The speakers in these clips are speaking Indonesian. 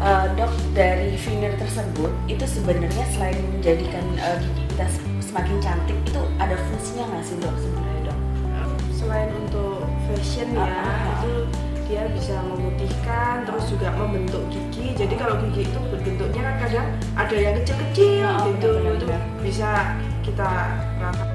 Dok, dari veneer tersebut itu sebenarnya selain menjadikan gigi kita semakin cantik, itu ada fungsinya nggak sih dok sebenarnya dok? Selain untuk fashion ya, itu dia bisa memutihkan, terus juga membentuk gigi. Jadi kalau gigi itu bentuknya kan kadang ada yang kecil-kecil gitu, itu bisa kita rata.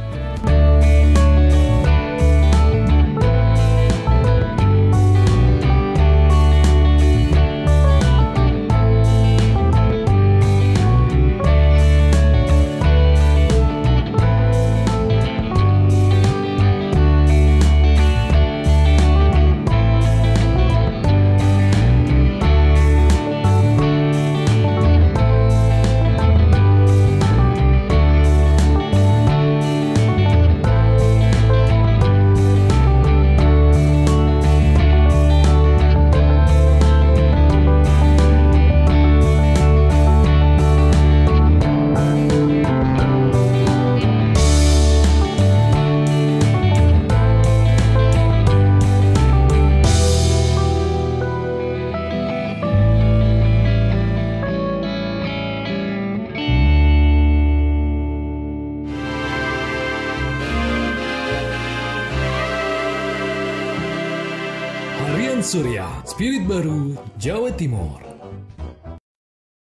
Harian Surya, Spirit Baru, Jawa Timur.